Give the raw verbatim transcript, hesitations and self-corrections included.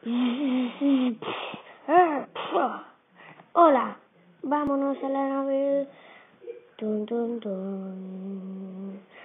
Hola, vámonos a la nave. Tun, tun, tun.